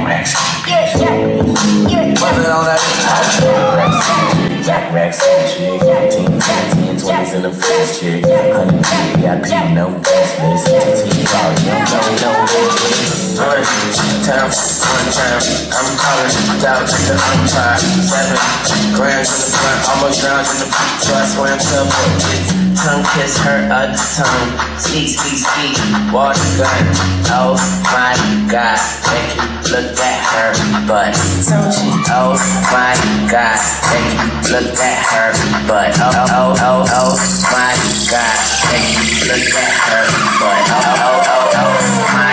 racks. What's it on that? Jack racks and chick. 10, 20s in the first chick. 100 VIP, no business. TT ball, One time, I'm calling down to the untied. 7 grams in the front, almost drowned in the beat, so I swam to it. Tongue kiss her other tongue. Speak, water gun. Oh my God, make you look at her butt. Oh my God, make you look at her butt. Oh my God, make you look at her butt. Oh my